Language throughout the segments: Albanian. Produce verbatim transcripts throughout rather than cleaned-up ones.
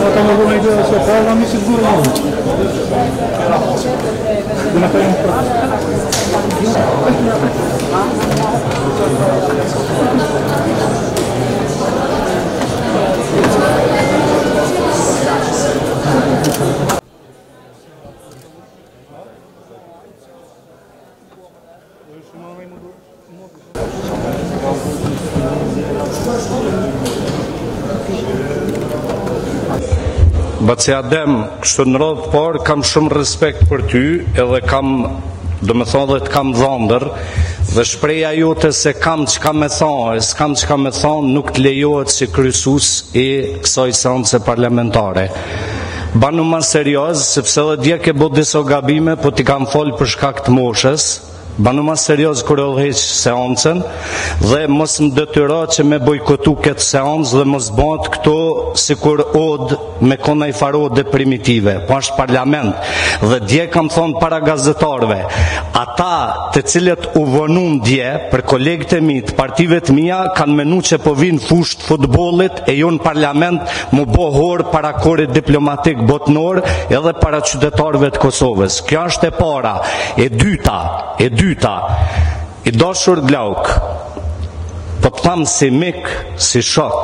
Ela tá levando a ideia da sua pai, ela me segura não. Ela tá indo pra... Baci Adem, kështu në radhë parë, kam shumë respekt për ty, edhe kam, do me thonë dhe të kam dhëndër, dhe shpreja jote se kam që kam me thonë, e s'kam që kam me thonë, nuk të lejohet si kryesues i kësaj seance parlamentare. Banu ma serioz, sepse dhe dje ke bot disa gabime, po t'i kam folë për shkak të moshës, banu ma serioz kër e dheq seancën, dhe mos më detyro që me bojkotu këtë seancë dhe mos bëhet këto si kur od me kona i farode primitive, po është parlament. Dhe dje kam thonë para gazetarve, ata të cilët u vonun dje për kolegët e mi të partive të mija kanë menu që po vinë fusht futbolit e jo në parlament mu bohor para korit diplomatik botnor edhe para qytetarve të Kosovës. Kjo është e para. E dyta, e dyta, i dashur Glauk, po të thamë si mik, si shok,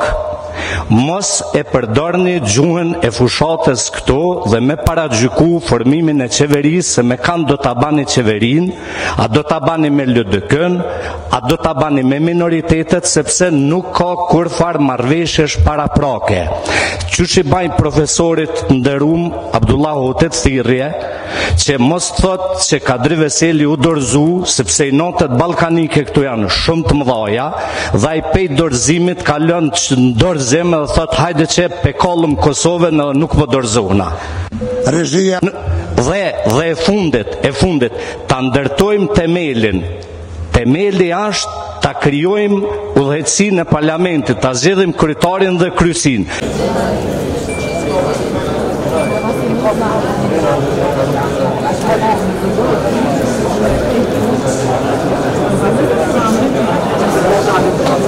mos e përdorni gjuhën e fushatës këto dhe me paragjyku formimin e qeverisë, se me kanë do të bani qeverin, a do të bani me L D K-n, a do të bani me minoritetet, sepse nuk ka kur farë marrveshjesh para prake. Qysh i bajnë profesorit nderuam Abdullah Hotet thirrje, që mos thot që Kadri Veseli u dorëzu, sepse i notet ballkanike këtu janë shumë të mëdhaja, dhe ai pej dorëzimit ka lënë që në dorëzim dhe thot hajde që pe kollëm Kosovën dhe nuk po dorëzona. Regjia Dhe, dhe e fundit, e fundit, ta ndërtojmë temelin. Temeli është ta krijojmë udhëhecinë e parlamentit, ta zgjedhim kryetarin dhe kryesin. Thank you.